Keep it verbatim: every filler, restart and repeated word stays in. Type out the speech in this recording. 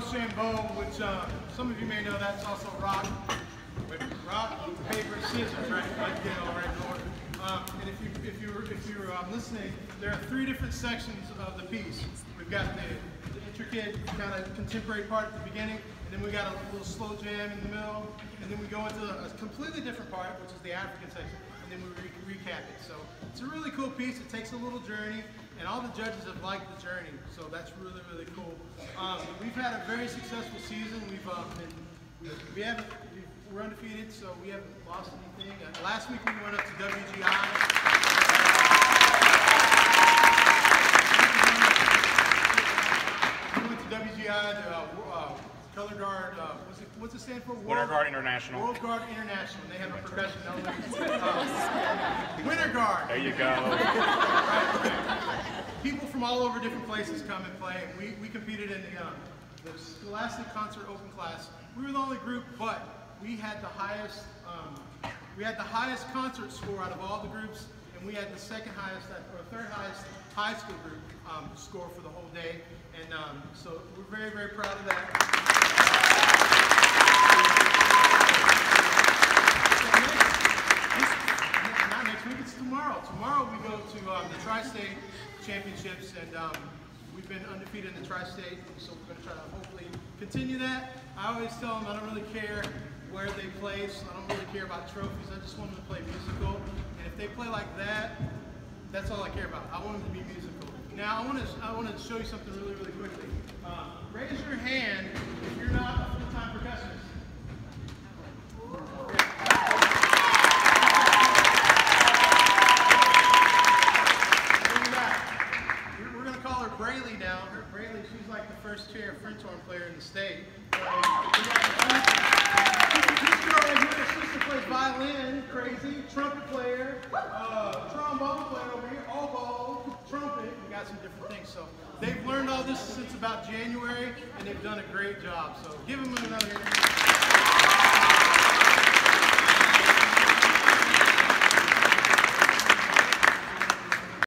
Rochambeau, which uh, some of you may know that's also rock. Rock, paper, scissors, right? Like get all right in order. Um, and if you if you were if you were um, listening, there are three different sections of the piece. We've got the, the intricate kind of contemporary part at the beginning, and then we got a little slow jam in the middle, and then we go into a completely different part, which is the African section, and then we re recap it. So it's a really cool piece. It takes a little journey, and all the judges have liked the journey. So that's really really cool. Um, we've had a very successful season. We've um, been, we haven't. We're undefeated, so we haven't lost anything. Uh, last week we went up to W G I. We went to W G I, the uh, uh, Color Guard, uh, what's, it, what's it stand for? Winter Guard International. World Guard International. They have a percussion element. Uh, Winter Guard. There you go. Right, right. People from all over different places come and play. And we, we competed in the, um, the Scholastic Concert Open Class. We were the only group, but we had the highest, um, we had the highest concert score out of all the groups, and we had the second highest, or third highest high school group um, score for the whole day. And um, so we're very, very proud of that. So next, not next week, it's tomorrow. Tomorrow we go to um, the Tri-State Championships, and um, we've been undefeated in the Tri-State, so we're going to try to hopefully continue that. I always tell them I don't really care where they play, so I don't really care about trophies. I just want them to play musical. And if they play like that, that's all I care about. I want them to be musical. Now, I want to I want to show you something really, really quickly. Uh, raise your hand if you're not a full-time percussionist. We're, we're going to call her Brayley now. Her, Brayley, she's like the first chair French horn player in the state. Violin, crazy, trumpet player, uh, trombone player over here, oboe, trumpet, we got some different things. So they've learned all this since about January, and they've done a great job. So give them another hand.